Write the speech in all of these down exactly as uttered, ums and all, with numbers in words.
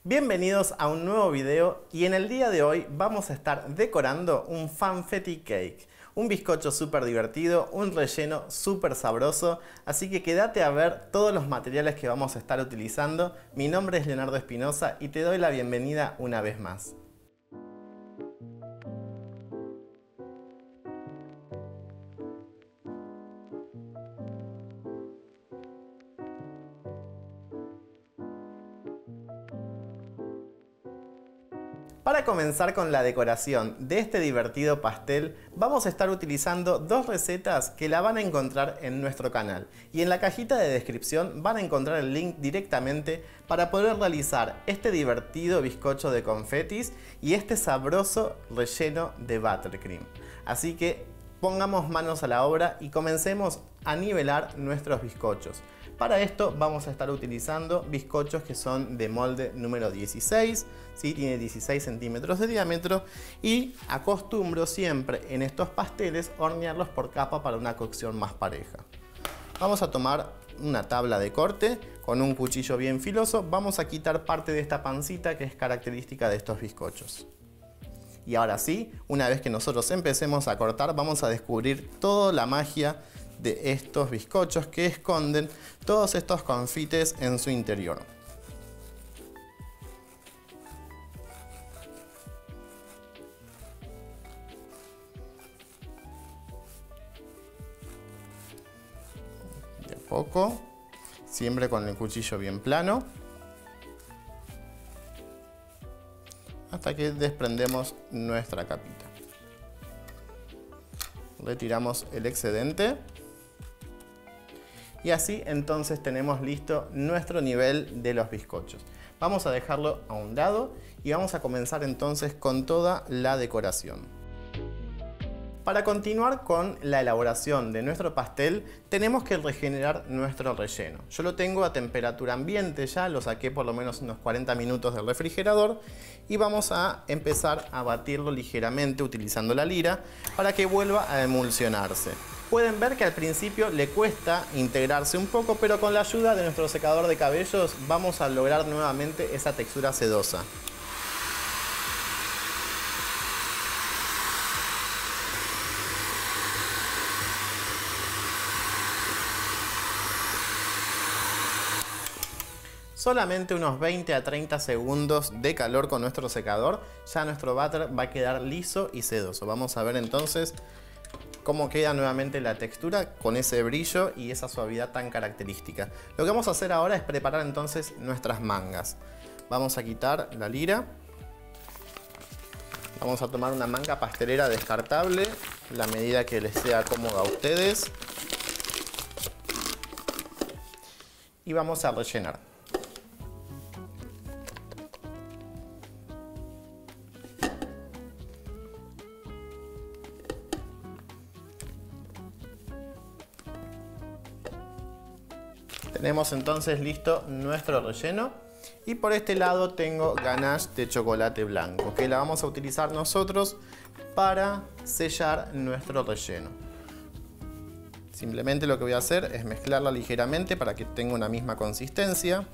Bienvenidos a un nuevo video y en el día de hoy vamos a estar decorando un Funfetti Cake, un bizcocho súper divertido, un relleno súper sabroso, así que quédate a ver todos los materiales que vamos a estar utilizando. Mi nombre es Leonardo Espinosa y te doy la bienvenida una vez más. Para comenzar con la decoración de este divertido pastel, vamos a estar utilizando dos recetas que la van a encontrar en nuestro canal. Y en la cajita de descripción van a encontrar el link directamente para poder realizar este divertido bizcocho de confetis y este sabroso relleno de buttercream. Así que pongamos manos a la obra y comencemos a nivelar nuestros bizcochos. Para esto vamos a estar utilizando bizcochos que son de molde número dieciséis, ¿sí? Tiene dieciséis centímetros de diámetro y acostumbro siempre en estos pasteles hornearlos por capa para una cocción más pareja. Vamos a tomar una tabla de corte con un cuchillo bien filoso, vamos a quitar parte de esta pancita que es característica de estos bizcochos. Y ahora sí, una vez que nosotros empecemos a cortar, vamos a descubrir toda la magia de estos bizcochos que esconden todos estos confites en su interior. De poco, siempre con el cuchillo bien plano, hasta que desprendemos nuestra capita. Retiramos el excedente. Y así entonces tenemos listo nuestro nivel de los bizcochos. Vamos a dejarlo a un lado y vamos a comenzar entonces con toda la decoración. Para continuar con la elaboración de nuestro pastel, tenemos que regenerar nuestro relleno. Yo lo tengo a temperatura ambiente ya, lo saqué por lo menos unos cuarenta minutos del refrigerador y vamos a empezar a batirlo ligeramente utilizando la lira para que vuelva a emulsionarse. Pueden ver que al principio le cuesta integrarse un poco, pero con la ayuda de nuestro secador de cabellos vamos a lograr nuevamente esa textura sedosa. Solamente unos veinte a treinta segundos de calor con nuestro secador, ya nuestro butter va a quedar liso y sedoso. Vamos a ver entonces cómo queda nuevamente la textura con ese brillo y esa suavidad tan característica. Lo que vamos a hacer ahora es preparar entonces nuestras mangas. Vamos a quitar la lira. Vamos a tomar una manga pastelera descartable, la medida que les sea cómoda a ustedes. Y vamos a rellenar. Tenemos entonces listo nuestro relleno y por este lado tengo ganache de chocolate blanco que la vamos a utilizar nosotros para sellar nuestro relleno. Simplemente lo que voy a hacer es mezclarla ligeramente para que tenga una misma consistencia.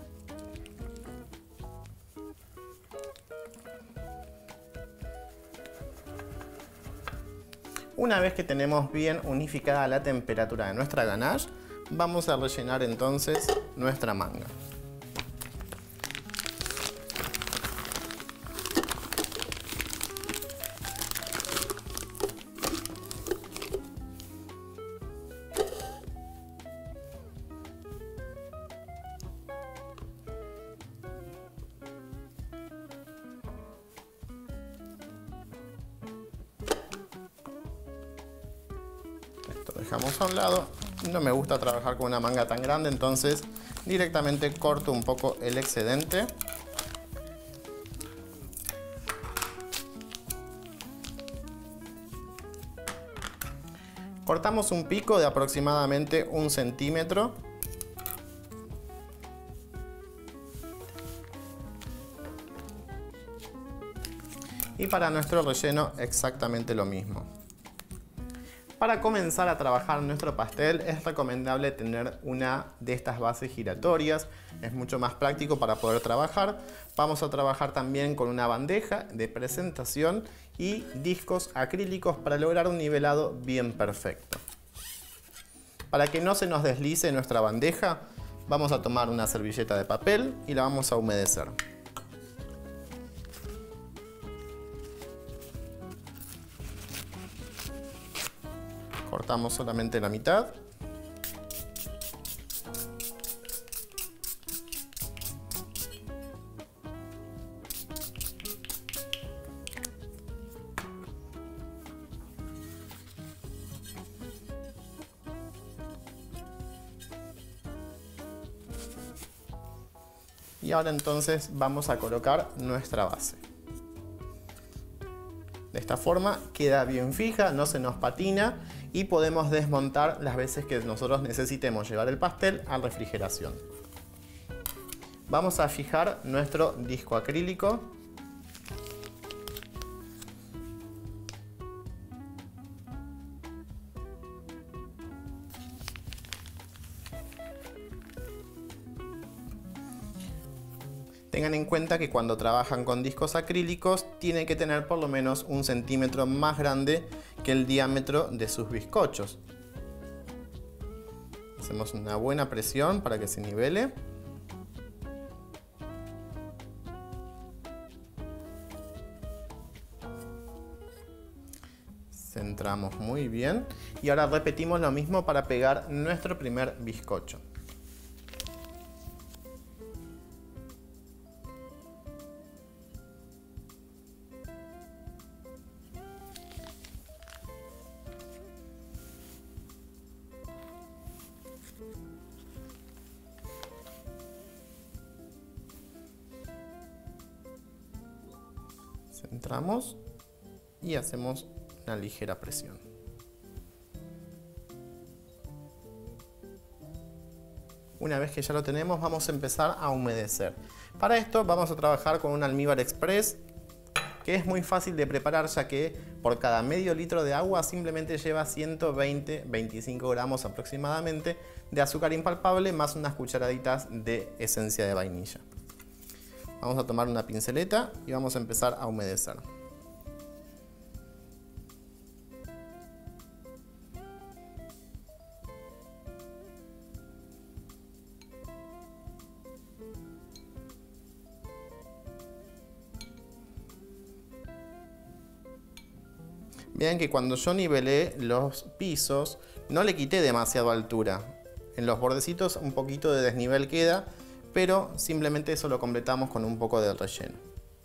Una vez que tenemos bien unificada la temperatura de nuestra ganache, vamos a rellenar entonces nuestra manga. Esto dejamos a un lado. No me gusta trabajar con una manga tan grande, entonces directamente corto un poco el excedente. Cortamos un pico de aproximadamente un centímetro. Y para nuestro relleno exactamente lo mismo. Para comenzar a trabajar nuestro pastel es recomendable tener una de estas bases giratorias, es mucho más práctico para poder trabajar. Vamos a trabajar también con una bandeja de presentación y discos acrílicos para lograr un nivelado bien perfecto. Para que no se nos deslice nuestra bandeja, vamos a tomar una servilleta de papel y la vamos a humedecer. Cortamos solamente la mitad. Y ahora entonces vamos a colocar nuestra base. De esta forma queda bien fija, no se nos patina y podemos desmontar las veces que nosotros necesitemos llevar el pastel a refrigeración. Vamos a fijar nuestro disco acrílico. Tengan en cuenta que cuando trabajan con discos acrílicos tienen que tener por lo menos un centímetro más grande que el diámetro de sus bizcochos. Hacemos una buena presión para que se nivele. Centramos muy bien y ahora repetimos lo mismo para pegar nuestro primer bizcocho. Centramos y hacemos una ligera presión. Una vez que ya lo tenemos, vamos a empezar a humedecer. Para esto vamos a trabajar con un almíbar express, que es muy fácil de preparar, ya que por cada medio litro de agua simplemente lleva ciento veinte a veinticinco gramos aproximadamente de azúcar impalpable más unas cucharaditas de esencia de vainilla. Vamos a tomar una pinceleta y vamos a empezar a humedecer. Vean que cuando yo nivelé los pisos no le quité demasiado altura. En los bordecitos un poquito de desnivel queda, pero simplemente eso lo completamos con un poco de relleno.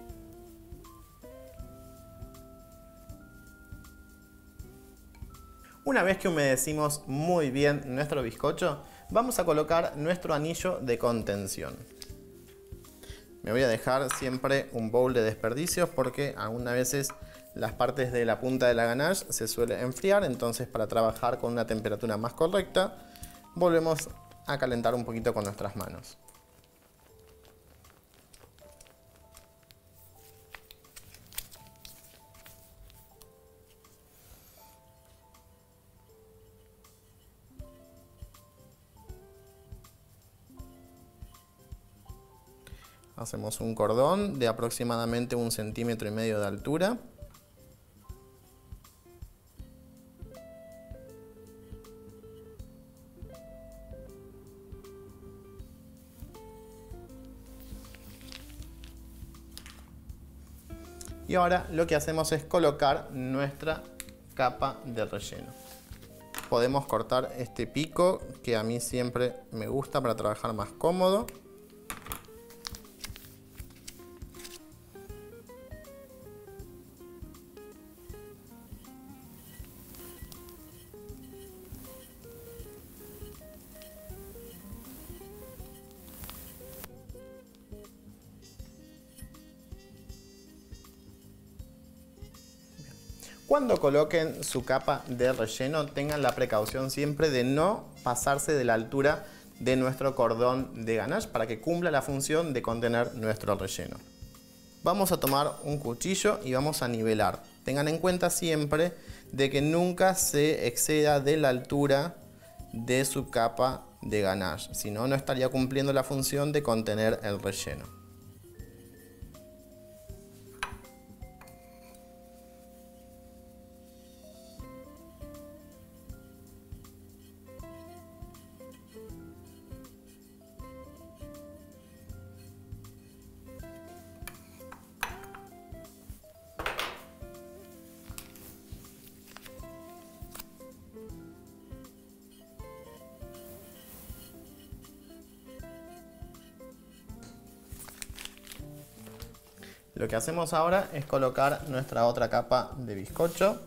Una vez que humedecimos muy bien nuestro bizcocho, vamos a colocar nuestro anillo de contención. Me voy a dejar siempre un bowl de desperdicios porque algunas veces las partes de la punta de la ganache se suele enfriar, entonces para trabajar con una temperatura más correcta, volvemos a calentar un poquito con nuestras manos. Hacemos un cordón de aproximadamente un centímetro y medio de altura. Y ahora lo que hacemos es colocar nuestra capa de relleno. Podemos cortar este pico, que a mí siempre me gusta para trabajar más cómodo. Cuando coloquen su capa de relleno, tengan la precaución siempre de no pasarse de la altura de nuestro cordón de ganache para que cumpla la función de contener nuestro relleno. vamos a tomar un cuchillo y vamos a nivelar. Tengan en cuenta siempre de que nunca se exceda de la altura de su capa de ganache, si no, no estaría cumpliendo la función de contener el relleno. Lo que hacemos ahora es colocar nuestra otra capa de bizcocho.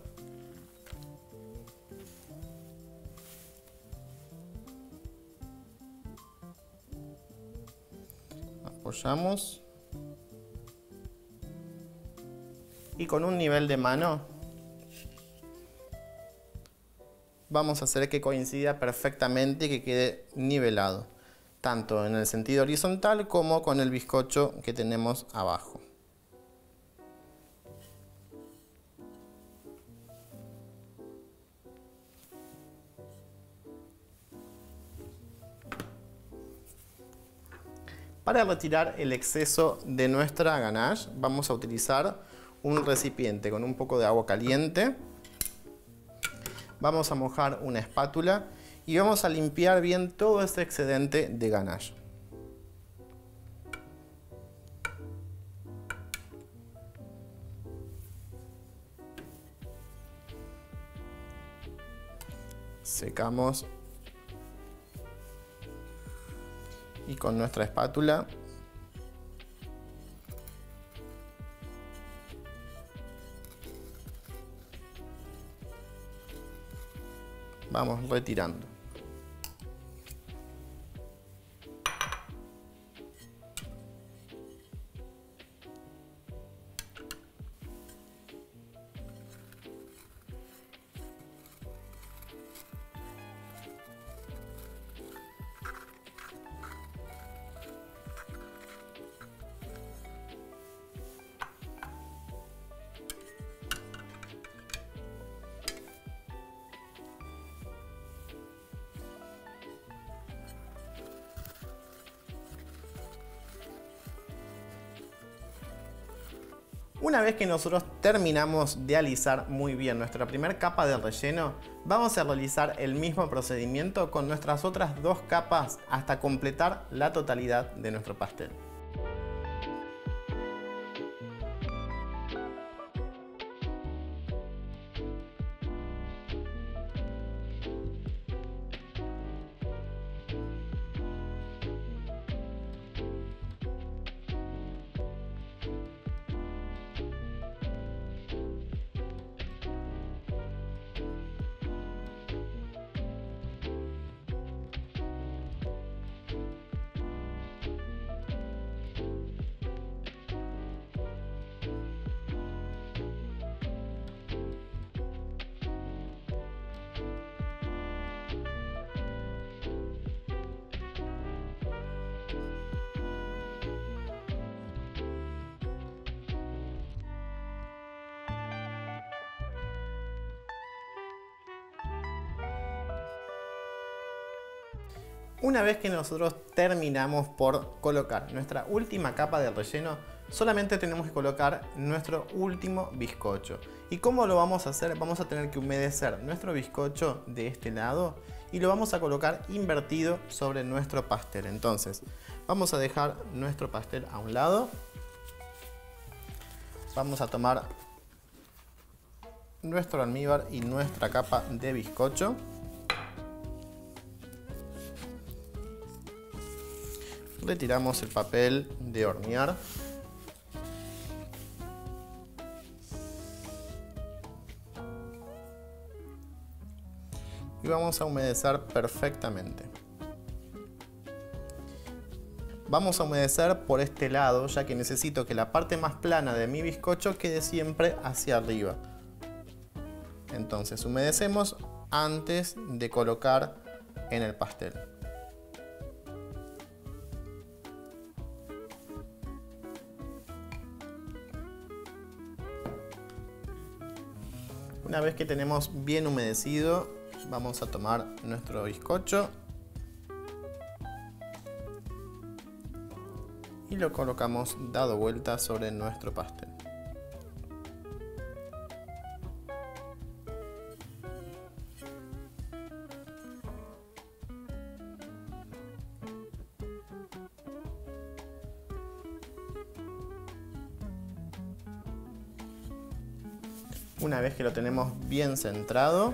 Apoyamos. Y con un nivel de mano vamos a hacer que coincida perfectamente y que quede nivelado, tanto en el sentido horizontal como con el bizcocho que tenemos abajo. Para retirar el exceso de nuestra ganache vamos a utilizar un recipiente con un poco de agua caliente. Vamos a mojar una espátula y vamos a limpiar bien todo ese excedente de ganache. Secamos. Y con nuestra espátula vamos retirando. Una vez que nosotros terminamos de alisar muy bien nuestra primera capa de relleno, vamos a realizar el mismo procedimiento con nuestras otras dos capas hasta completar la totalidad de nuestro pastel. Una vez que nosotros terminamos por colocar nuestra última capa de relleno, solamente tenemos que colocar nuestro último bizcocho. ¿Y cómo lo vamos a hacer? Vamos a tener que humedecer nuestro bizcocho de este lado y lo vamos a colocar invertido sobre nuestro pastel. Entonces, vamos a dejar nuestro pastel a un lado. Vamos a tomar nuestro almíbar y nuestra capa de bizcocho. Retiramos el papel de hornear. Y vamos a humedecer perfectamente. Vamos a humedecer por este lado, ya que necesito que la parte más plana de mi bizcocho quede siempre hacia arriba. Entonces humedecemos antes de colocar en el pastel. Una vez que tenemos bien humedecido, vamos a tomar nuestro bizcocho y lo colocamos dado vuelta sobre nuestro pastel. Una vez que lo tenemos bien centrado,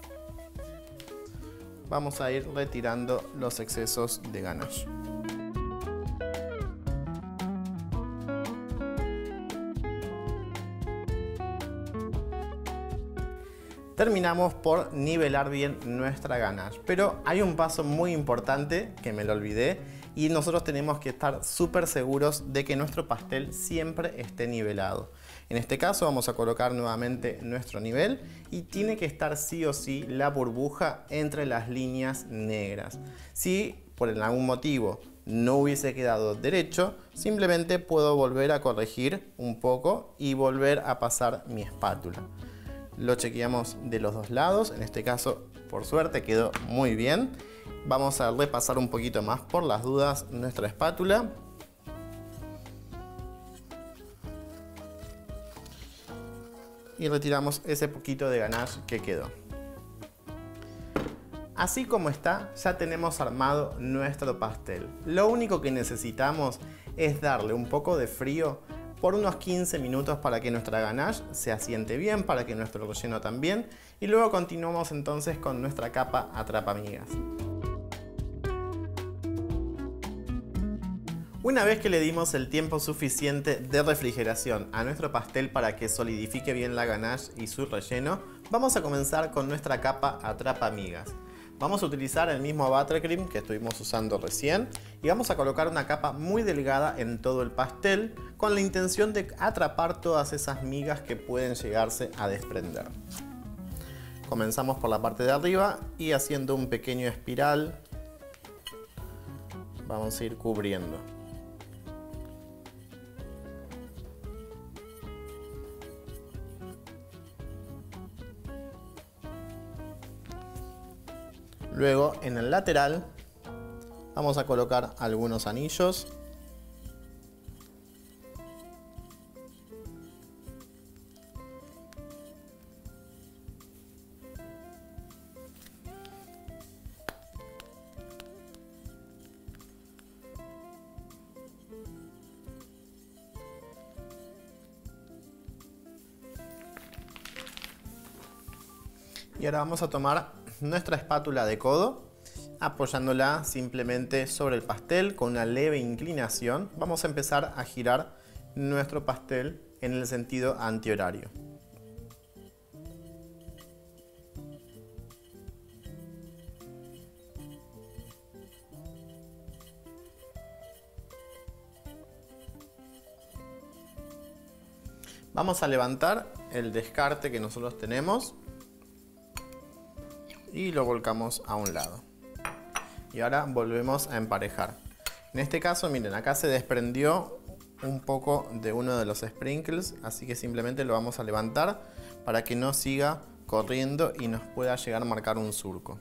vamos a ir retirando los excesos de ganache. Terminamos por nivelar bien nuestra ganache, pero hay un paso muy importante que me lo olvidé y nosotros tenemos que estar súper seguros de que nuestro pastel siempre esté nivelado. En este caso vamos a colocar nuevamente nuestro nivel y tiene que estar sí o sí la burbuja entre las líneas negras. Si por algún motivo no hubiese quedado derecho, simplemente puedo volver a corregir un poco y volver a pasar mi espátula. Lo chequeamos de los dos lados, en este caso por suerte quedó muy bien. Vamos a repasar un poquito más por las dudas nuestra espátula. Y retiramos ese poquito de ganache que quedó. Así como está, ya tenemos armado nuestro pastel. Lo único que necesitamos es darle un poco de frío por unos quince minutos para que nuestra ganache se asiente bien, para que nuestro relleno también, y luego continuamos entonces con nuestra capa atrapamigas. Una vez que le dimos el tiempo suficiente de refrigeración a nuestro pastel para que solidifique bien la ganache y su relleno, vamos a comenzar con nuestra capa atrapamigas. Vamos a utilizar el mismo buttercream que estuvimos usando recién y vamos a colocar una capa muy delgada en todo el pastel con la intención de atrapar todas esas migas que pueden llegarse a desprender. Comenzamos por la parte de arriba y haciendo un pequeño espiral vamos a ir cubriendo. Luego en el lateral vamos a colocar algunos anillos. Y ahora vamos a tomar nuestra espátula de codo, apoyándola simplemente sobre el pastel con una leve inclinación. Vamos a empezar a girar nuestro pastel en el sentido antihorario. Vamos a levantar el descarte que nosotros tenemos y lo volcamos a un lado. Y ahora volvemos a emparejar. En este caso, miren, acá se desprendió un poco de uno de los sprinkles, así que simplemente lo vamos a levantar para que no siga corriendo y nos pueda llegar a marcar un surco.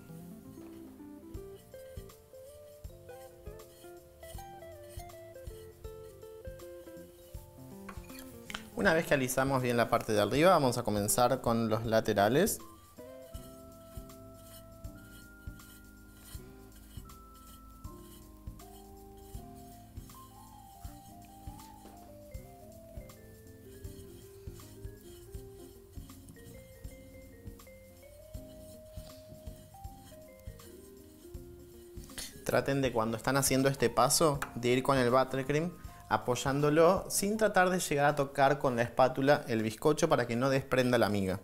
Una vez que alisamos bien la parte de arriba, vamos a comenzar con los laterales. Traten de, cuando están haciendo este paso, de ir con el buttercream apoyándolo sin tratar de llegar a tocar con la espátula el bizcocho para que no desprenda la miga.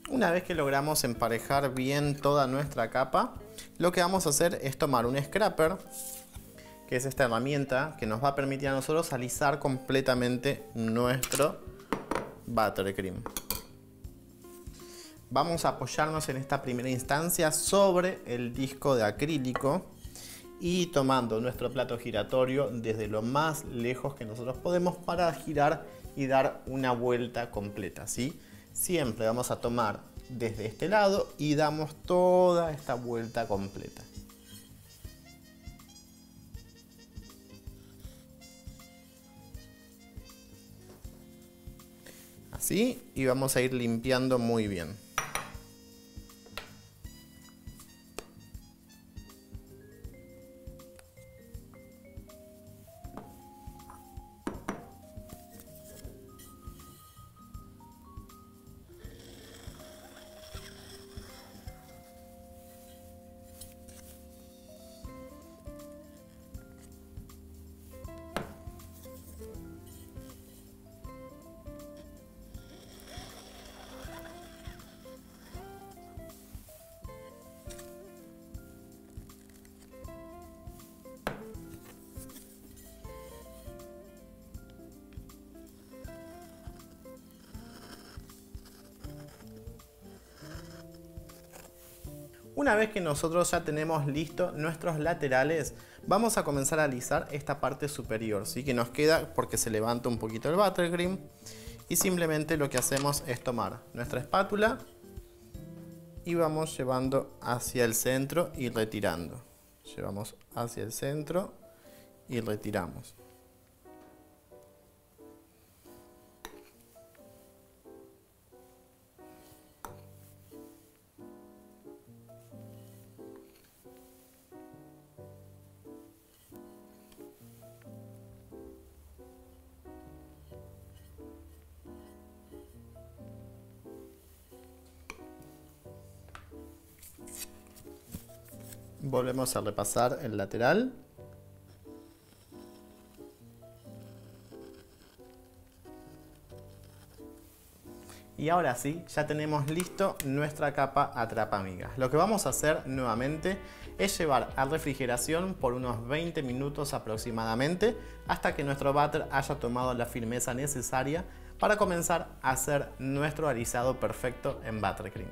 Una vez que logramos emparejar bien toda nuestra capa, lo que vamos a hacer es tomar un scraper, que es esta herramienta que nos va a permitir a nosotros alisar completamente nuestro buttercream. Vamos a apoyarnos en esta primera instancia sobre el disco de acrílico y tomando nuestro plato giratorio desde lo más lejos que nosotros podemos para girar y dar una vuelta completa, ¿sí? Siempre vamos a tomar desde este lado y damos toda esta vuelta completa. Así, y vamos a ir limpiando muy bien. Una vez que nosotros ya tenemos listo nuestros laterales, vamos a comenzar a alisar esta parte superior, ¿sí? Que nos queda porque se levanta un poquito el buttercream. Y simplemente lo que hacemos es tomar nuestra espátula y vamos llevando hacia el centro y retirando. Llevamos hacia el centro y retiramos. Volvemos a repasar el lateral. Y ahora sí, ya tenemos listo nuestra capa atrapamigas. Lo que vamos a hacer nuevamente es llevar a refrigeración por unos veinte minutos aproximadamente hasta que nuestro butter haya tomado la firmeza necesaria para comenzar a hacer nuestro alisado perfecto en buttercream.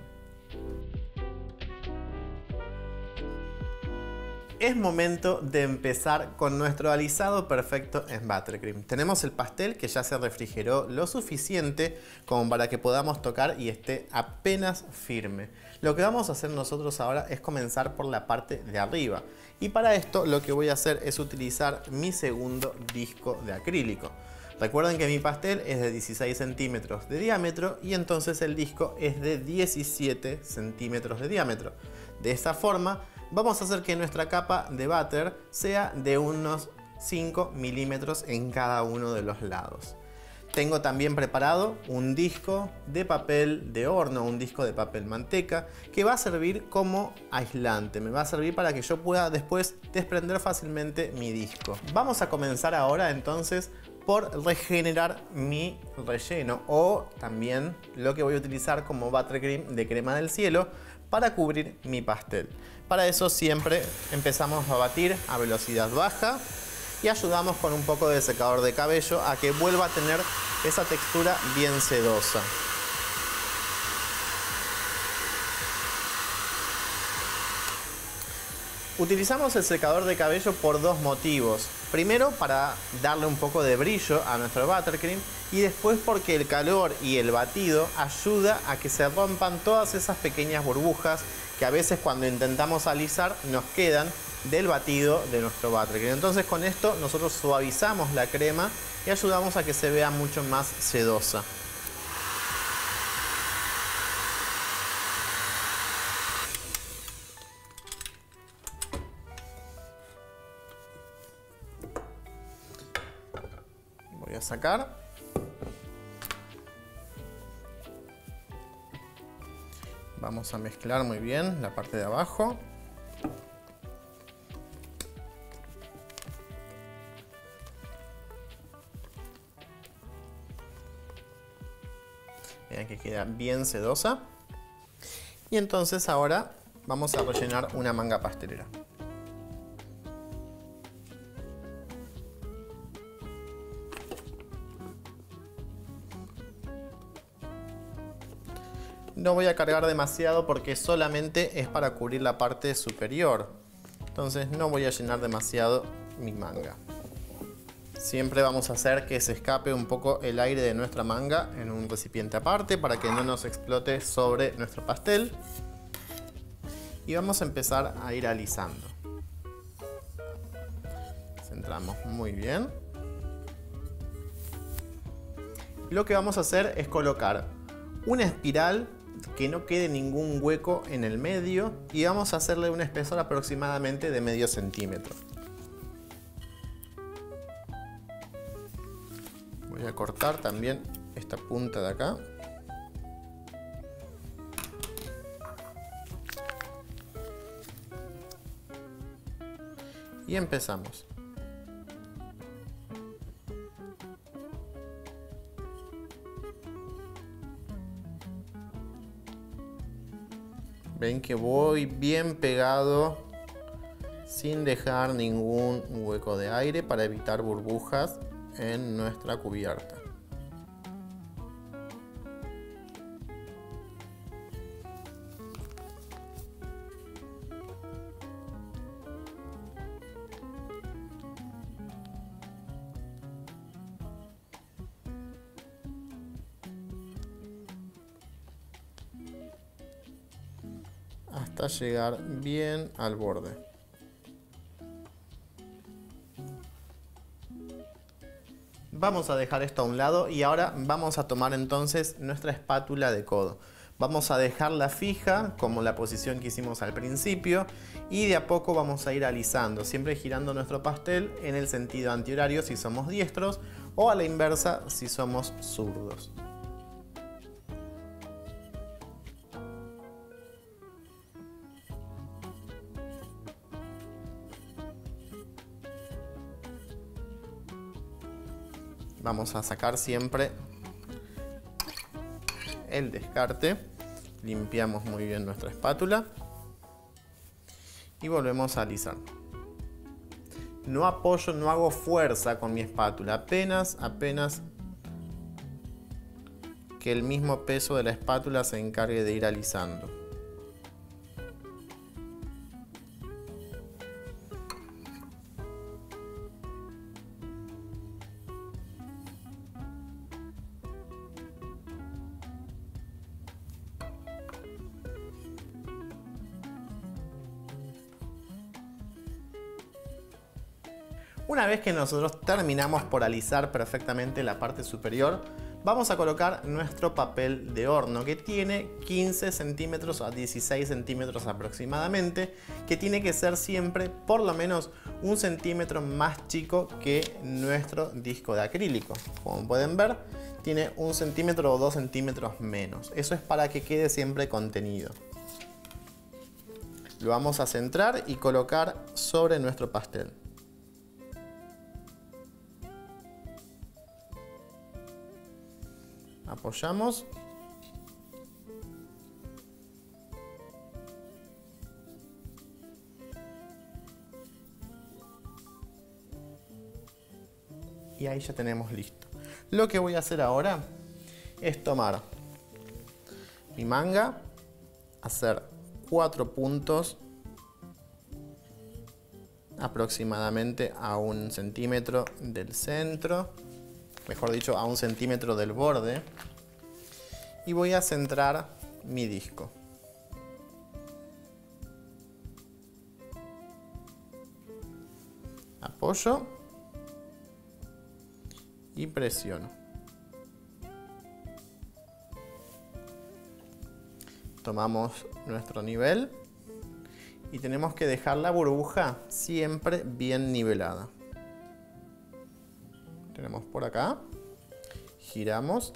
Es momento de empezar con nuestro alisado perfecto en buttercream. Tenemos el pastel que ya se refrigeró lo suficiente como para que podamos tocar y esté apenas firme. Lo que vamos a hacer nosotros ahora es comenzar por la parte de arriba. Y para esto lo que voy a hacer es utilizar mi segundo disco de acrílico. Recuerden que mi pastel es de dieciséis centímetros de diámetro y entonces el disco es de diecisiete centímetros de diámetro. De esta forma vamos a hacer que nuestra capa de butter sea de unos cinco milímetros en cada uno de los lados. Tengo también preparado un disco de papel de horno, un disco de papel manteca, que va a servir como aislante. Me va a servir para que yo pueda después desprender fácilmente mi disco. Vamos a comenzar ahora entonces por regenerar mi relleno, o también lo que voy a utilizar como buttercream de crema del cielo para cubrir mi pastel. Para eso siempre empezamos a batir a velocidad baja y ayudamos con un poco de secador de cabello a que vuelva a tener esa textura bien sedosa. Utilizamos el secador de cabello por dos motivos. Primero, para darle un poco de brillo a nuestro buttercream, y después porque el calor y el batido ayuda a que se rompan todas esas pequeñas burbujas que a veces cuando intentamos alisar nos quedan del batido de nuestro buttercream. Entonces con esto nosotros suavizamos la crema y ayudamos a que se vea mucho más sedosa. Voy a sacar. Vamos a mezclar muy bien la parte de abajo. Vean que queda bien sedosa. Y entonces ahora vamos a rellenar una manga pastelera. No voy a cargar demasiado porque solamente es para cubrir la parte superior. Entonces no voy a llenar demasiado mi manga. Siempre vamos a hacer que se escape un poco el aire de nuestra manga en un recipiente aparte para que no nos explote sobre nuestro pastel. Y vamos a empezar a ir alisando. Centramos muy bien. Lo que vamos a hacer es colocar una espiral que no quede ningún hueco en el medio y vamos a hacerle un espesor aproximadamente de medio centímetro. Voy a cortar también esta punta de acá. Y empezamos. Ven que voy bien pegado sin dejar ningún hueco de aire para evitar burbujas en nuestra cubierta. Hasta llegar bien al borde. Vamos a dejar esto a un lado y ahora vamos a tomar entonces nuestra espátula de codo. Vamos a dejarla fija como la posición que hicimos al principio y de a poco vamos a ir alisando, siempre girando nuestro pastel en el sentido antihorario si somos diestros o a la inversa si somos zurdos. Vamos a sacar siempre el descarte, limpiamos muy bien nuestra espátula y volvemos a alisar. No apoyo, no hago fuerza con mi espátula, apenas, apenas que el mismo peso de la espátula se encargue de ir alisando. Una vez que nosotros terminamos por alisar perfectamente la parte superior, vamos a colocar nuestro papel de horno que tiene quince centímetros a dieciséis centímetros aproximadamente, que tiene que ser siempre por lo menos un centímetro más chico que nuestro disco de acrílico. Como pueden ver, tiene un centímetro o dos centímetros menos. Eso es para que quede siempre contenido. Lo vamos a centrar y colocar sobre nuestro pastel. Apoyamos y ahí ya tenemos listo. Lo que voy a hacer ahora es tomar mi manga, hacer cuatro puntos aproximadamente a un centímetro del centro, mejor dicho a un centímetro del borde, y voy a centrar mi disco. Apoyo y presiono. Tomamos nuestro nivel y tenemos que dejar la burbuja siempre bien nivelada. Tenemos por acá, giramos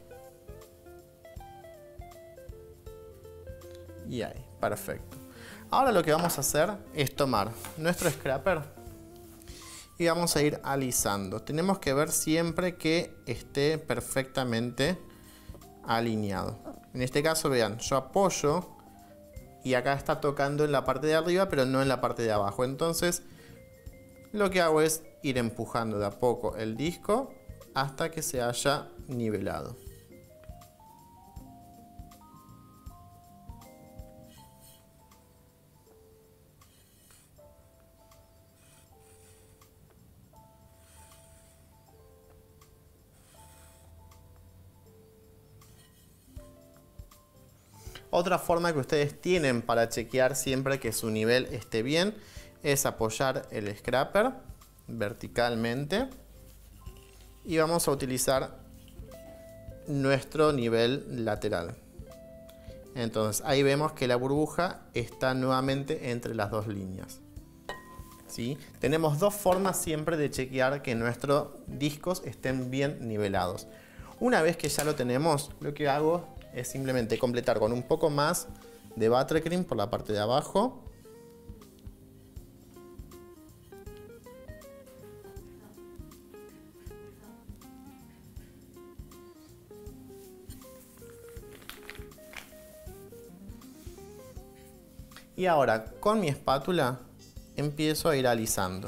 y ahí, perfecto. Ahora lo que vamos a hacer es tomar nuestro scraper y vamos a ir alisando. Tenemos que ver siempre que esté perfectamente alineado. En este caso, vean, yo apoyo y acá está tocando en la parte de arriba pero no en la parte de abajo. Entonces lo que hago es ir empujando de a poco el disco hasta que se haya nivelado. Otra forma que ustedes tienen para chequear siempre que su nivel esté bien es apoyar el scraper verticalmente y vamos a utilizar nuestro nivel lateral. Entonces ahí vemos que la burbuja está nuevamente entre las dos líneas. ¿Sí? Tenemos dos formas siempre de chequear que nuestros discos estén bien nivelados. Una vez que ya lo tenemos, lo que hago es simplemente completar con un poco más de buttercream por la parte de abajo. Y ahora con mi espátula empiezo a ir alisando.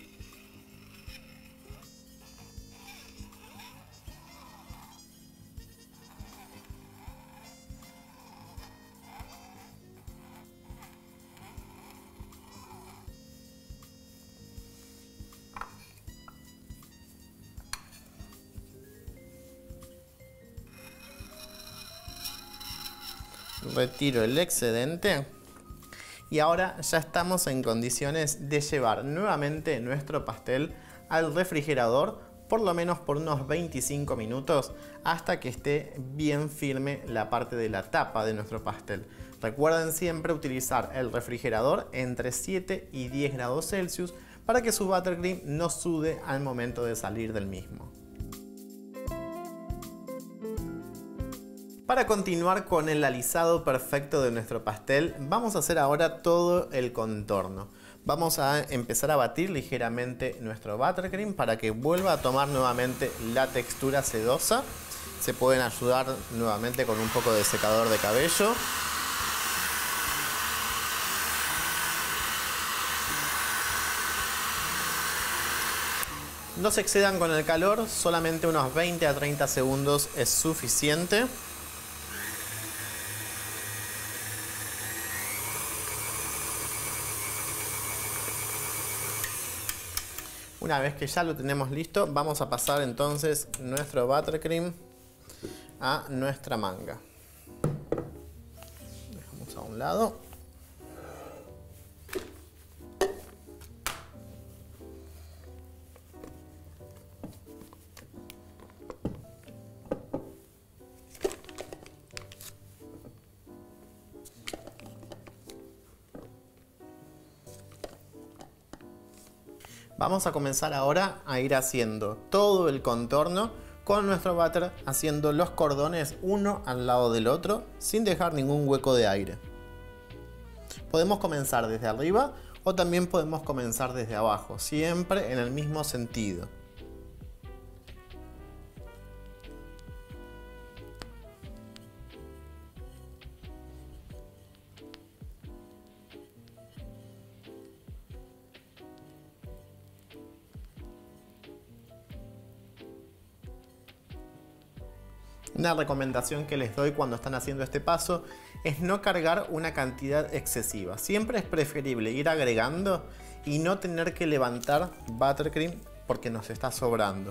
Retiro el excedente y ahora ya estamos en condiciones de llevar nuevamente nuestro pastel al refrigerador por lo menos por unos veinticinco minutos hasta que esté bien firme la parte de la tapa de nuestro pastel. Recuerden siempre utilizar el refrigerador entre siete y diez grados Celsius para que su buttercream no sude al momento de salir del mismo. Para continuar con el alisado perfecto de nuestro pastel, vamos a hacer ahora todo el contorno. Vamos a empezar a batir ligeramente nuestro buttercream para que vuelva a tomar nuevamente la textura sedosa. Se pueden ayudar nuevamente con un poco de secador de cabello. No se excedan con el calor, solamente unos veinte a treinta segundos es suficiente. Una vez que ya lo tenemos listo, vamos a pasar entonces nuestro buttercream a nuestra manga. Dejamos a un lado. Vamos a comenzar ahora a ir haciendo todo el contorno con nuestro butter, haciendo los cordones uno al lado del otro sin dejar ningún hueco de aire. Podemos comenzar desde arriba o también podemos comenzar desde abajo, siempre en el mismo sentido. Una recomendación que les doy cuando están haciendo este paso es no cargar una cantidad excesiva. Siempre es preferible ir agregando y no tener que levantar buttercream porque nos está sobrando.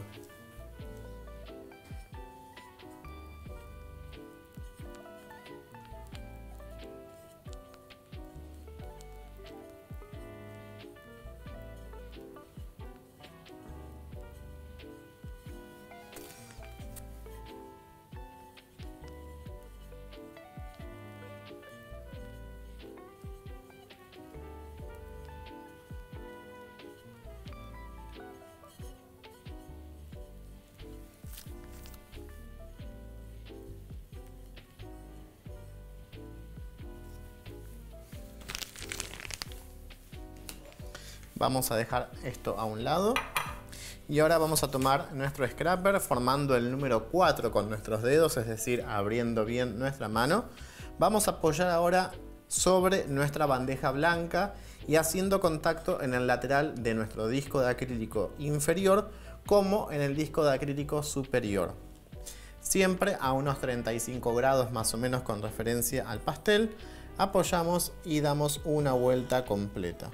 Vamos a dejar esto a un lado y ahora vamos a tomar nuestro scraper formando el número cuatro con nuestros dedos, es decir, abriendo bien nuestra mano. Vamos a apoyar ahora sobre nuestra bandeja blanca y haciendo contacto en el lateral de nuestro disco de acrílico inferior como en el disco de acrílico superior. Siempre a unos treinta y cinco grados más o menos con referencia al pastel. Apoyamos y damos una vuelta completa.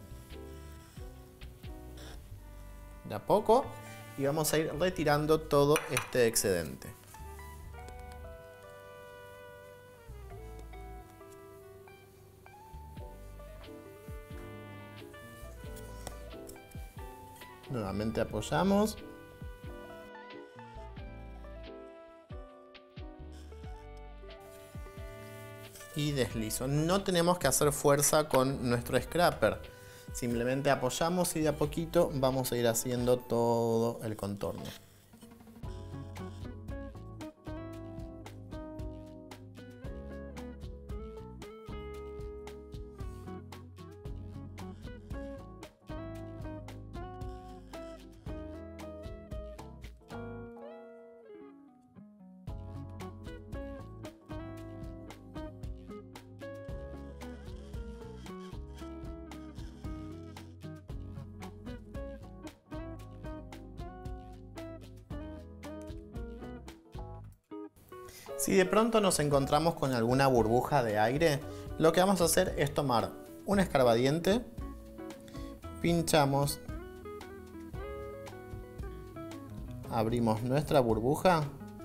De a poco, y vamos a ir retirando todo este excedente. Nuevamente apoyamos. Y deslizo. No tenemos que hacer fuerza con nuestro scraper. Simplemente apoyamos y de a poquito vamos a ir haciendo todo el contorno. Si de pronto nos encontramos con alguna burbuja de aire, lo que vamos a hacer es tomar un escarbadiente, pinchamos, abrimos nuestra burbuja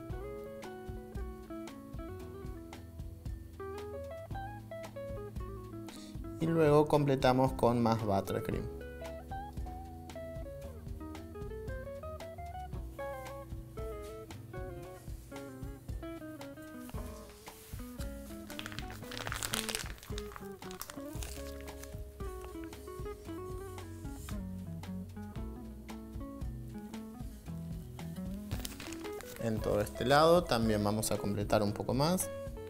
y luego completamos con más buttercream. En todo este lado también vamos a completar un poco más.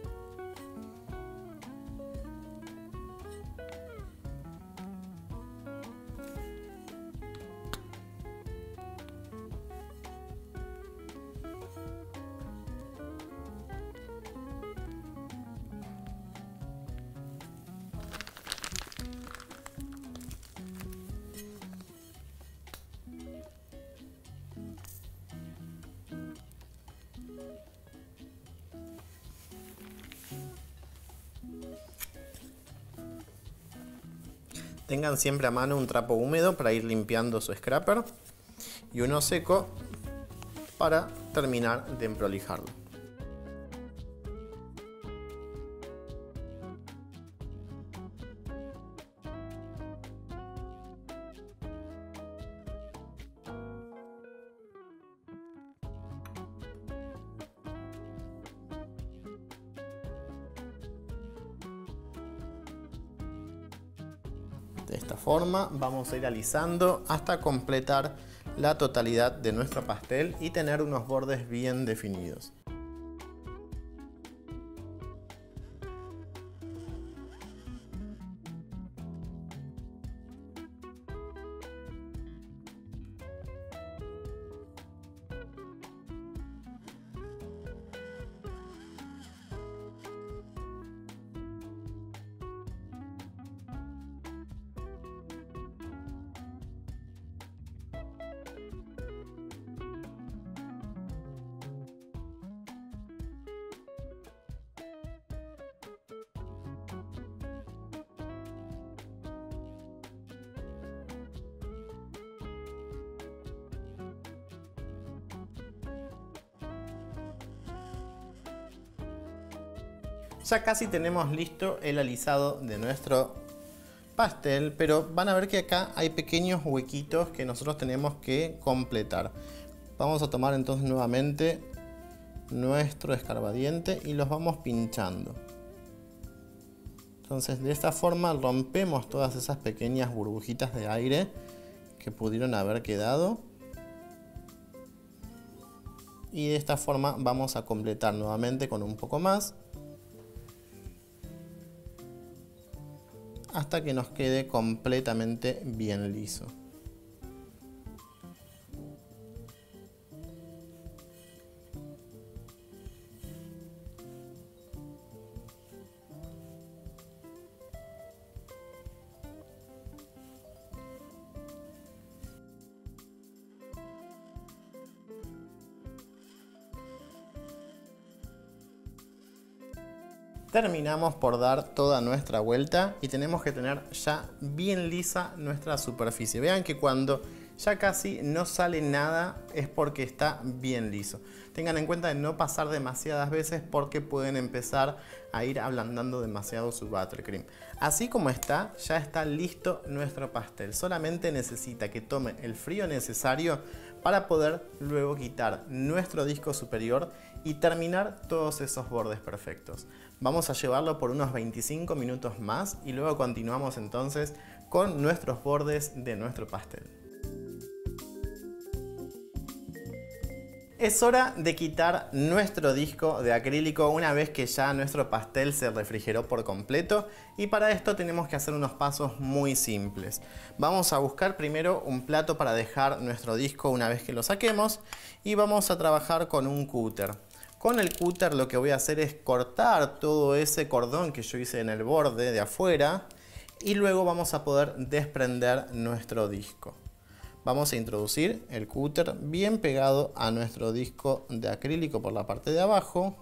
Tengan siempre a mano un trapo húmedo para ir limpiando su scraper y uno seco para terminar de emprolijarlo. De esta forma vamos a ir alisando hasta completar la totalidad de nuestro pastel y tener unos bordes bien definidos. Ya casi tenemos listo el alisado de nuestro pastel, pero van a ver que acá hay pequeños huequitos que nosotros tenemos que completar. Vamos a tomar entonces nuevamente nuestro escarbadiente y los vamos pinchando. Entonces de esta forma rompemos todas esas pequeñas burbujitas de aire que pudieron haber quedado. Y de esta forma vamos a completar nuevamente con un poco más, hasta que nos quede completamente bien liso. Terminamos por dar toda nuestra vuelta y tenemos que tener ya bien lisa nuestra superficie. Vean que cuando ya casi no sale nada es porque está bien liso. Tengan en cuenta de no pasar demasiadas veces porque pueden empezar a ir ablandando demasiado su buttercream. Así como está, ya está listo nuestro pastel. Solamente necesita que tome el frío necesario para poder luego quitar nuestro disco superior y terminar todos esos bordes perfectos. Vamos a llevarlo por unos veinticinco minutos más y luego continuamos entonces con nuestros bordes de nuestro pastel. Es hora de quitar nuestro disco de acrílico una vez que ya nuestro pastel se refrigeró por completo, y para esto tenemos que hacer unos pasos muy simples. Vamos a buscar primero un plato para dejar nuestro disco una vez que lo saquemos y vamos a trabajar con un cúter. Con el cúter lo que voy a hacer es cortar todo ese cordón que yo hice en el borde de afuera y luego vamos a poder desprender nuestro disco. Vamos a introducir el cúter bien pegado a nuestro disco de acrílico por la parte de abajo.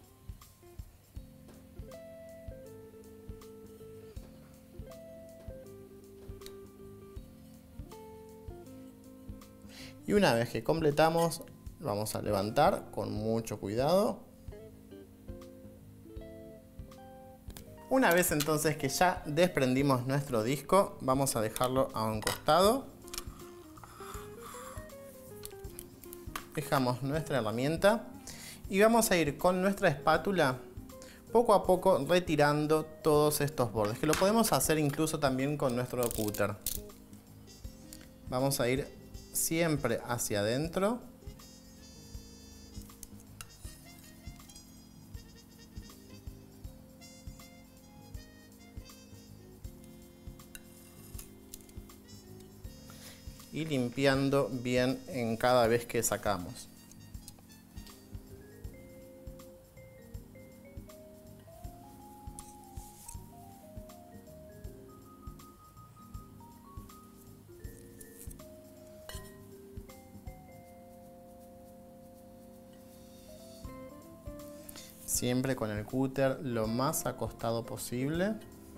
Y una vez que completamos, vamos a levantar con mucho cuidado. Una vez entonces que ya desprendimos nuestro disco, vamos a dejarlo a un costado. Dejamos nuestra herramienta y vamos a ir con nuestra espátula poco a poco retirando todos estos bordes, que lo podemos hacer incluso también con nuestro cúter. Vamos a ir siempre hacia adentro. Y limpiando bien en cada vez que sacamos. Siempre con el cúter lo más acostado posible.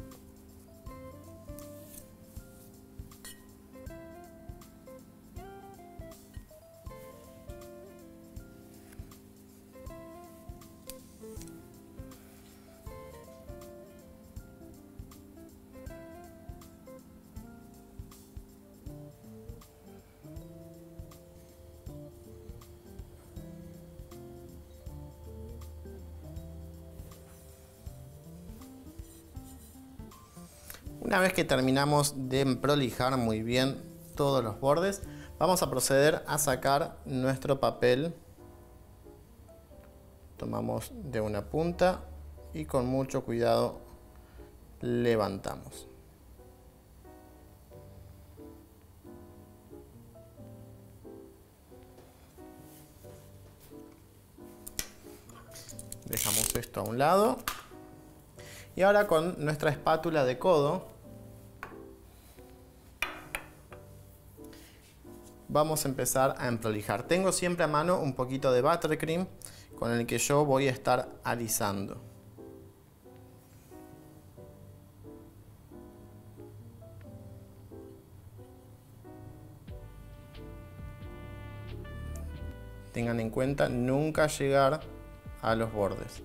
Una vez que terminamos de prolijar muy bien todos los bordes, vamos a proceder a sacar nuestro papel. Tomamos de una punta y con mucho cuidado levantamos. Dejamos esto a un lado. Y ahora con nuestra espátula de codo vamos a empezar a emprolijar. Tengo siempre a mano un poquito de buttercream con el que yo voy a estar alisando. Tengan en cuenta nunca llegar a los bordes.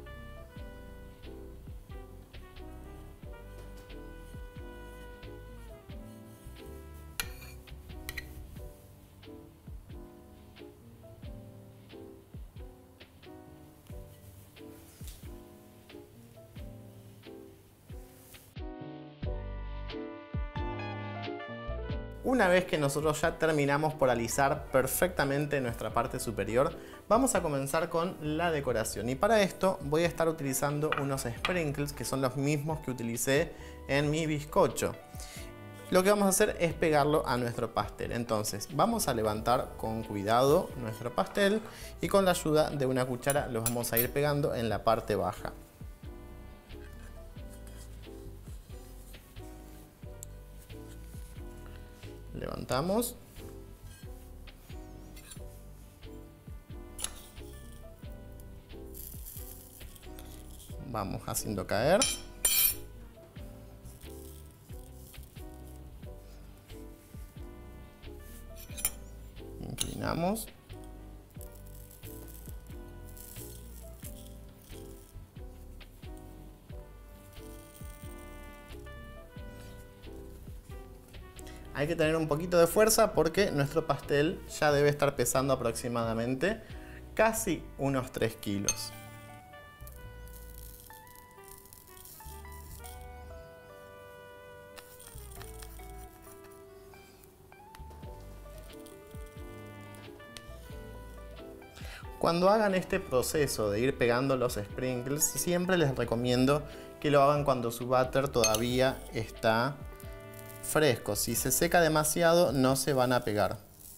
Una vez que nosotros ya terminamos por alisar perfectamente nuestra parte superior, vamos a comenzar con la decoración. Y para esto voy a estar utilizando unos sprinkles que son los mismos que utilicé en mi bizcocho. Lo que vamos a hacer es pegarlo a nuestro pastel. Entonces vamos a levantar con cuidado nuestro pastel y con la ayuda de una cuchara lo vamos a ir pegando en la parte baja. Levantamos. vamos haciendo caer. Inclinamos. Hay que tener un poquito de fuerza porque nuestro pastel ya debe estar pesando aproximadamente casi unos tres kilos. Cuando hagan este proceso de ir pegando los sprinkles, siempre les recomiendo que lo hagan cuando su batter todavía está fresco. Si se seca demasiado, no se van a pegar.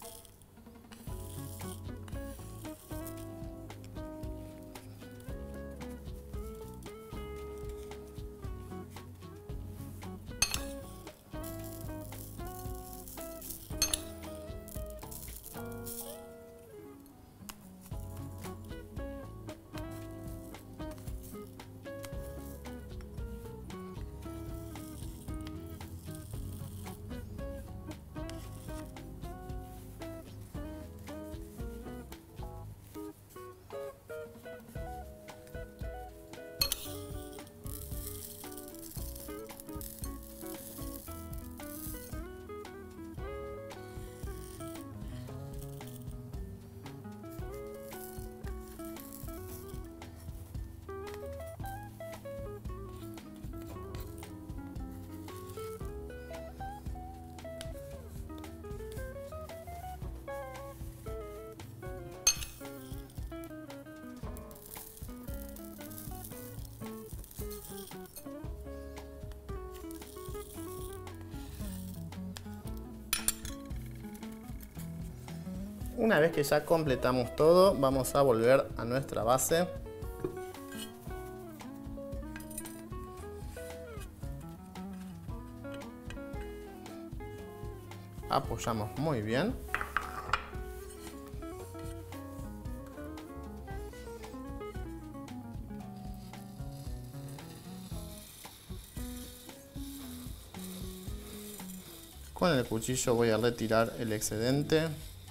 Una vez que ya completamos todo, vamos a volver a nuestra base. Apoyamos muy bien. Con el cuchillo voy a retirar el excedente.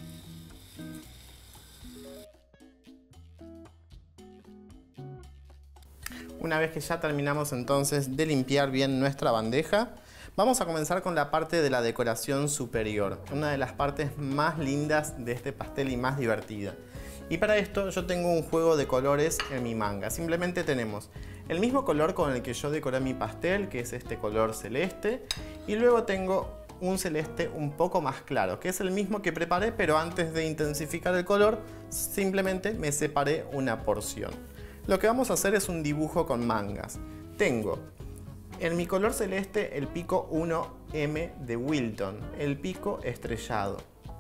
Una vez que ya terminamos entonces de limpiar bien nuestra bandeja, vamos a comenzar con la parte de la decoración superior, una de las partes más lindas de este pastel y más divertida. Y para esto yo tengo un juego de colores en mi manga. Simplemente tenemos el mismo color con el que yo decoré mi pastel, que es este color celeste, y luego tengo un celeste un poco más claro, que es el mismo que preparé, pero antes de intensificar el color, simplemente me separé una porción. Lo que vamos a hacer es un dibujo con mangas. Tengo en mi color celeste el pico uno eme de Wilton, el pico estrellado.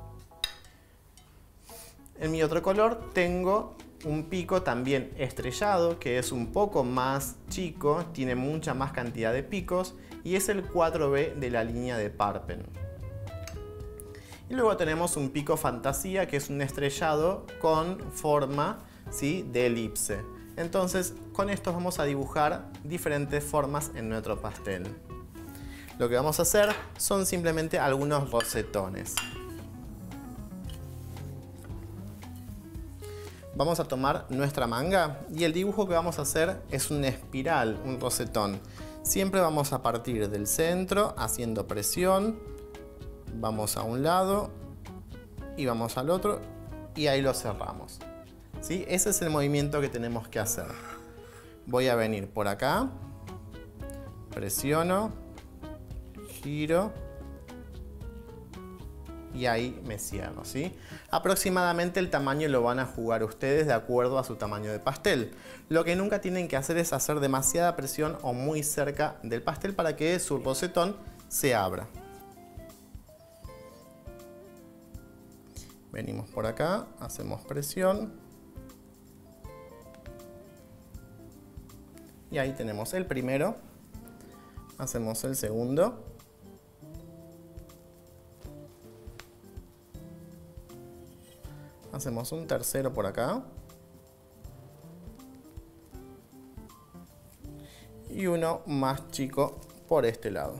En mi otro color tengo un pico también estrellado, que es un poco más chico, tiene mucha más cantidad de picos, y es el cuatro be de la línea de Parpen. Y luego tenemos un pico fantasía, que es un estrellado con forma, ¿sí?, de elipse. Entonces, con esto vamos a dibujar diferentes formas en nuestro pastel. Lo que vamos a hacer son simplemente algunos rosetones. Vamos a tomar nuestra manga y el dibujo que vamos a hacer es una espiral, un rosetón. Siempre vamos a partir del centro haciendo presión. Vamos a un lado y vamos al otro y ahí lo cerramos. ¿Sí? Ese es el movimiento que tenemos que hacer. Voy a venir por acá, presiono, giro y ahí me cierro, ¿sí? Aproximadamente el tamaño lo van a jugar ustedes de acuerdo a su tamaño de pastel. Lo que nunca tienen que hacer es hacer demasiada presión o muy cerca del pastel para que su rosetón se abra. Venimos por acá, hacemos presión. Y ahí tenemos el primero. Hacemos el segundo. Hacemos un tercero por acá. y uno más chico por este lado.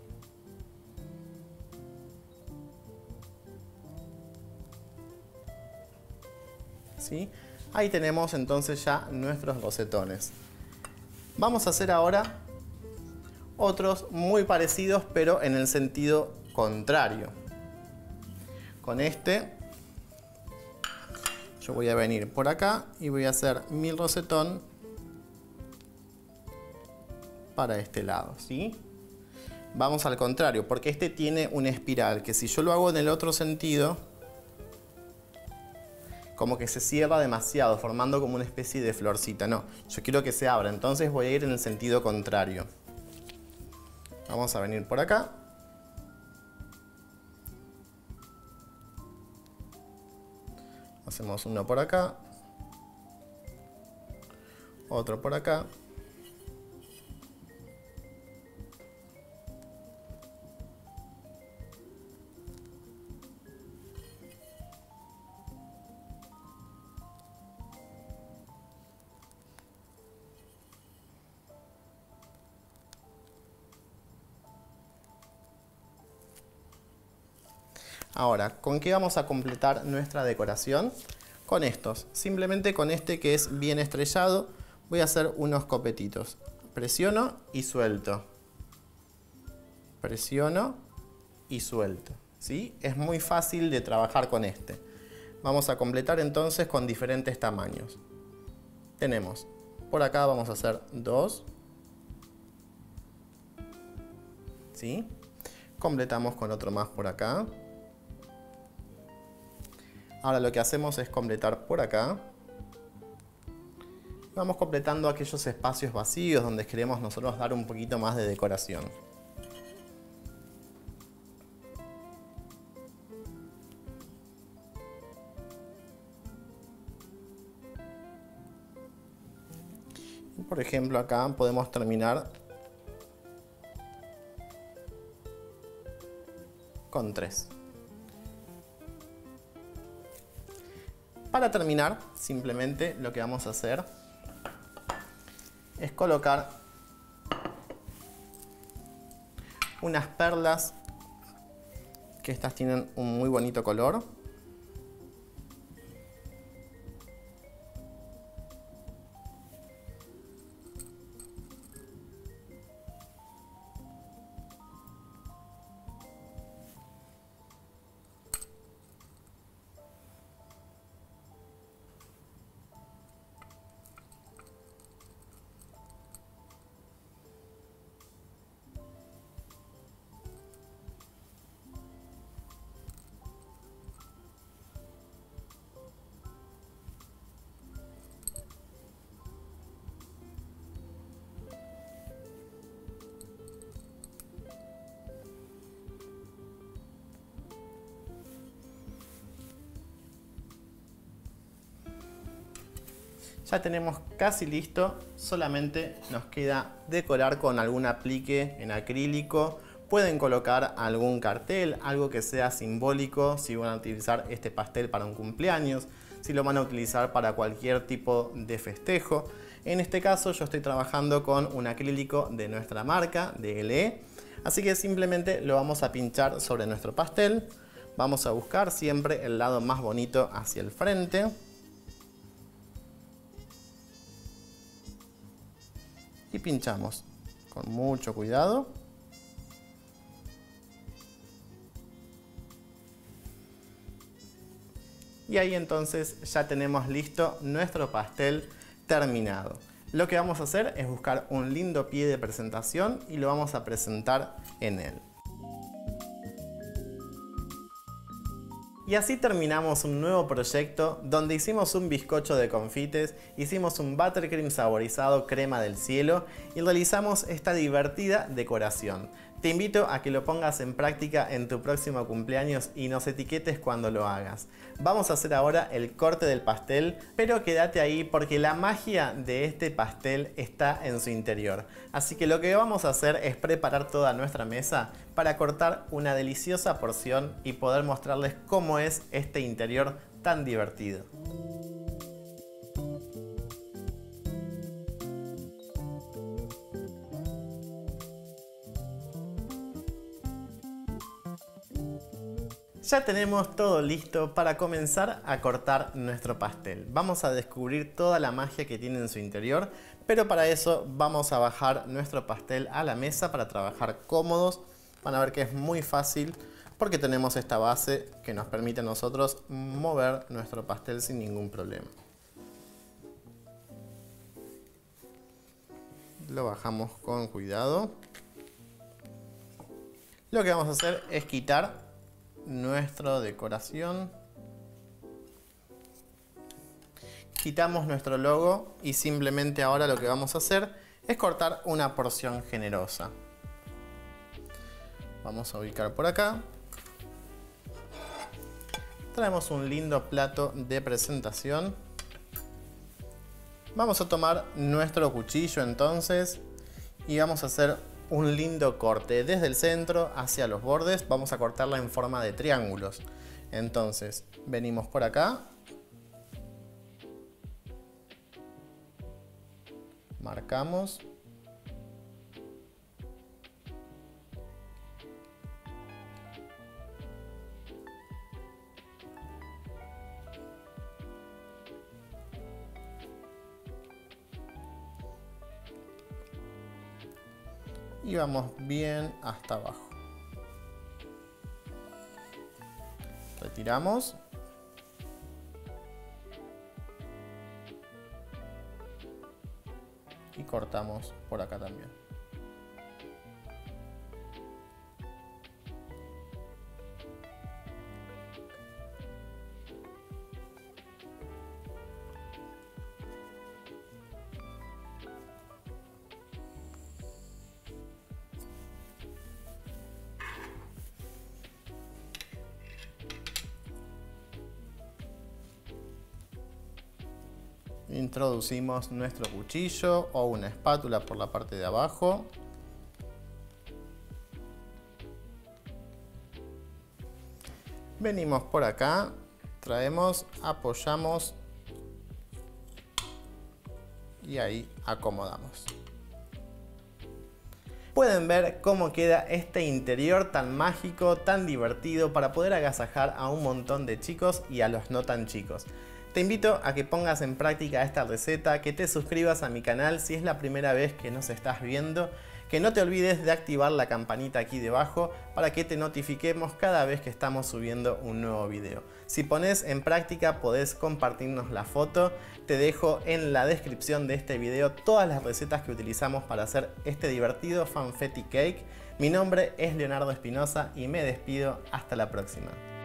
¿Sí? Ahí tenemos entonces ya nuestros rosetones. Vamos a hacer ahora otros muy parecidos, pero en el sentido contrario. Con este yo voy a venir por acá y voy a hacer mi rosetón para este lado, ¿sí? Vamos al contrario, porque este tiene una espiral que si yo lo hago en el otro sentido, como que se cierra demasiado, formando como una especie de florcita. No, yo quiero que se abra, entonces voy a ir en el sentido contrario. Vamos a venir por acá. Hacemos uno por acá. Otro por acá. Ahora, ¿con qué vamos a completar nuestra decoración? Con estos. Simplemente con este que es bien estrellado, voy a hacer unos copetitos. Presiono y suelto. Presiono y suelto. ¿Sí? Es muy fácil de trabajar con este. Vamos a completar entonces con diferentes tamaños. Tenemos, por acá vamos a hacer dos. ¿Sí? Completamos con otro más por acá. Ahora lo que hacemos es completar por acá. Vamos completando aquellos espacios vacíos donde queremos nosotros dar un poquito más de decoración. Por ejemplo, acá podemos terminar con tres. Para terminar, simplemente lo que vamos a hacer es colocar unas perlas, que estas tienen un muy bonito color. Ya tenemos casi listo, solamente nos queda decorar con algún aplique en acrílico. Pueden colocar algún cartel, algo que sea simbólico, si van a utilizar este pastel para un cumpleaños, si lo van a utilizar para cualquier tipo de festejo. En este caso yo estoy trabajando con un acrílico de nuestra marca, de L E, así que simplemente lo vamos a pinchar sobre nuestro pastel. Vamos a buscar siempre el lado más bonito hacia el frente. Y pinchamos con mucho cuidado. Y ahí entonces ya tenemos listo nuestro pastel terminado. Lo que vamos a hacer es buscar un lindo pie de presentación y lo vamos a presentar en él. Y así terminamos un nuevo proyecto donde hicimos un bizcocho de confites, hicimos un buttercream saborizado crema del cielo y realizamos esta divertida decoración. Te invito a que lo pongas en práctica en tu próximo cumpleaños y nos etiquetes cuando lo hagas. Vamos a hacer ahora el corte del pastel, pero quédate ahí porque la magia de este pastel está en su interior. Así que lo que vamos a hacer es preparar toda nuestra mesa para cortar una deliciosa porción y poder mostrarles cómo es este interior tan divertido. Ya tenemos todo listo para comenzar a cortar nuestro pastel. Vamos a descubrir toda la magia que tiene en su interior, pero para eso vamos a bajar nuestro pastel a la mesa para trabajar cómodos. Van a ver que es muy fácil porque tenemos esta base que nos permite a nosotros mover nuestro pastel sin ningún problema. Lo bajamos con cuidado. Lo que vamos a hacer es quitar nuestra decoración. Quitamos nuestro logo y simplemente ahora lo que vamos a hacer es cortar una porción generosa. Vamos a ubicar por acá. Traemos un lindo plato de presentación. Vamos a tomar nuestro cuchillo entonces y vamos a hacer un lindo corte desde el centro hacia los bordes. Vamos a cortarla en forma de triángulos. Entonces venimos por acá, marcamos y vamos bien hasta abajo. Retiramos. Y cortamos por acá también. Introducimos nuestro cuchillo o una espátula por la parte de abajo. Venimos por acá, traemos, apoyamos y ahí acomodamos. Pueden ver cómo queda este interior tan mágico, tan divertido para poder agasajar a un montón de chicos y a los no tan chicos. Te invito a que pongas en práctica esta receta, que te suscribas a mi canal si es la primera vez que nos estás viendo, que no te olvides de activar la campanita aquí debajo para que te notifiquemos cada vez que estamos subiendo un nuevo video. Si pones en práctica podés compartirnos la foto, te dejo en la descripción de este video todas las recetas que utilizamos para hacer este divertido fanfetti cake. Mi nombre es Leonardo Espinosa y me despido hasta la próxima.